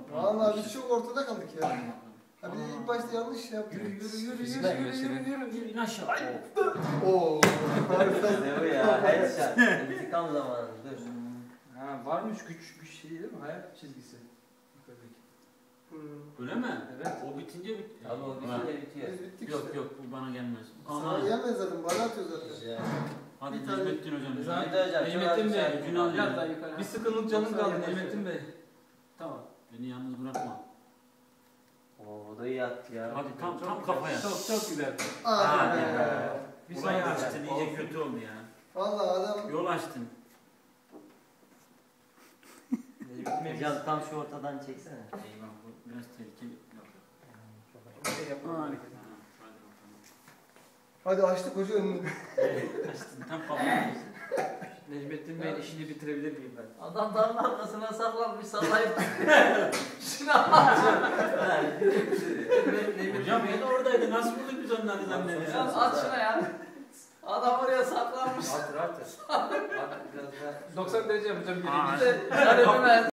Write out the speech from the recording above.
Vallahi biz çok ortada kaldık ya. Abi ilk başta yanlış yaptık. Yürü in aşağı. Oo. Ne bu ya? Headshot. İntikam zamanı. Dur. Ha, varmış güç şey değil mi? Hayat çizgisi. Yukarıdaki. Öyle mi? Evet. O bitince bitti. Abi o bitince bitiyor. Biz bittik Yok işte. yok bu bana gelmez. Sana Ama gelmez zaten. Bana atıyor zaten. Güzel. hadi Bir tane- Necmettin hocam. Necmettin hocam. Necmettin Bey. Günah Biraz daha yukarı. Bir sıkıntılık canım kaldı Necmettin Bey. Tamam. Beni yalnız bırakma. Oo, o da iyi attı ya. Hadi tam kafaya. Çok güzel. Hadi Hadi be. Bir Burayı saniye. açtın iyice kötü oldu ya. Vallahi adam Yol açtın. Hocam tam şu ortadan çeksene. Eyvah bu biraz tehlikeli. Şey yapalım. Hadi hadi açtık hoca önünü. açtın tam kafaya. Necmettin Bey'in işini bitirebilir miyim ben? Adam dağın arkasına saklanmış sallayıp. Şuna atacağım. Hocam ben oradaydı. Nasıl bulduk biz onları zannediyoruz? At şuna ya. Adam oraya saklanmış. At biraz daha. 90 90 derece yapacağım. Aa, Geri git. Sarı